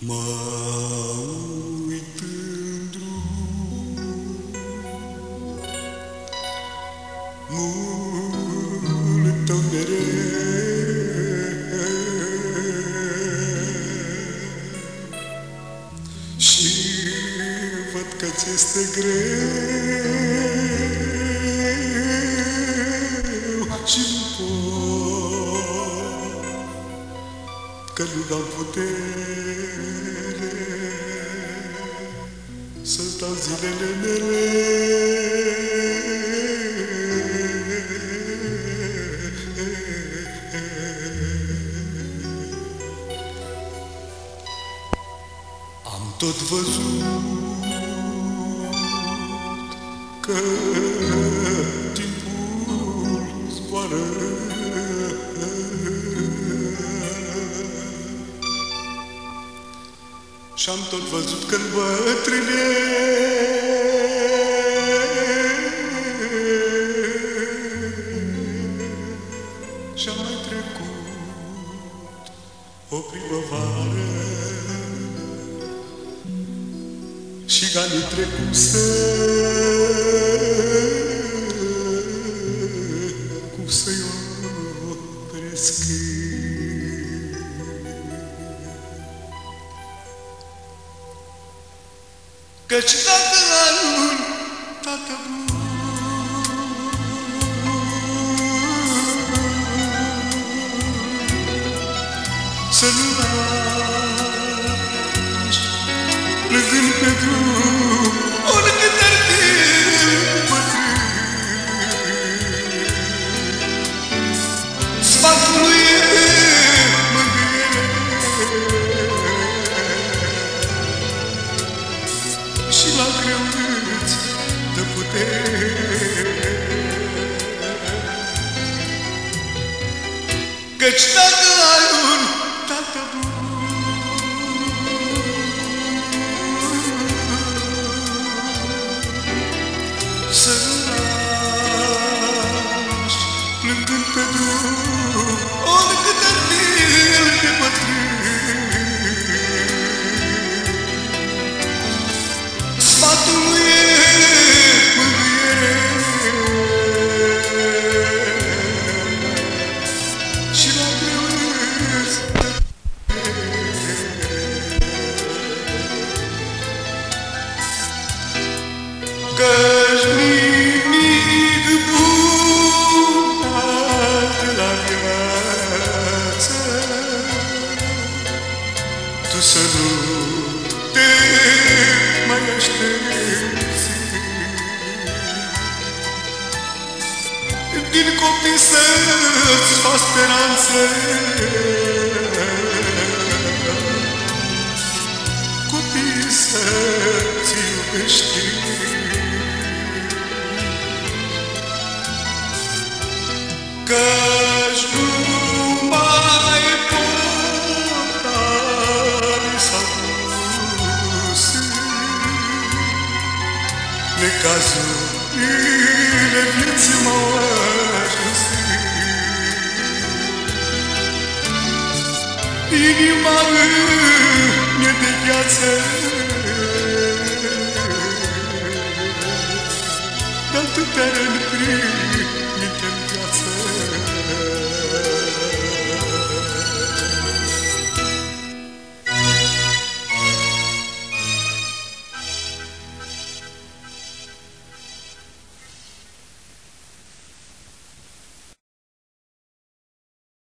Mă uit în drum, mult tău mereu, și văd că ți este greu și nu pot, că nu am putere să-ți dau zilele mele. Am tot văzut că timpul zboară, și-am tot văzut că îmbătrânești și-a mai trecut o primăvară și anii trecuse, cum să-i opresc? Căci dacă anul, tată bun, să nu lași plângând pe drum, oricât ar fi bătrân. Sfatul lui e mângâiere și la greu îți dă putere. Căci dacă ai un tată bun, să nu lași plângând pe drum, oricât ar fi el de bătrân. Sfatul lui e mângâiere și la greu îți dă putere. Că-și nimic bun de la viață tu să nu te mai aștepți. Din copii să-ți faci speranțe, copii să-ți iubești, că-și nu mai pot ani s-au dus necazurile vieții m-au ajuns. Inima îmi-e de gheață, de atâtea răni prin